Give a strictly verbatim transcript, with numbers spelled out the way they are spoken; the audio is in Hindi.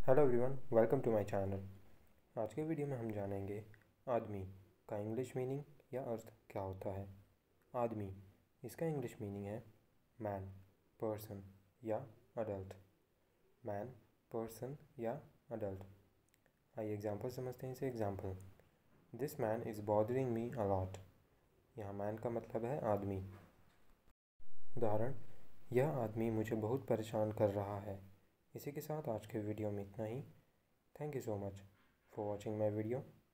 Hello everyone, welcome to my channel. आज के वीडियो में हम जानेंगे आदमी का इंग्लिश मीनिंग या अर्थ क्या होता है। आदमी, इसका इंग्लिश मीनिंग है मैन, पर्सन या अडल्ट। मैन, पर्सन या अडल्ट। आइए एग्जांपल समझते हैं इसे। Example, this man is bothering me a lot. यहाँ मैन का मतलब है आदमी। उदाहरण, यह आदमी मुझे बहुत परेशान कर रहा है। इसी के साथ आज के वीडियो में इतना ही। Thank you so much for watching my video.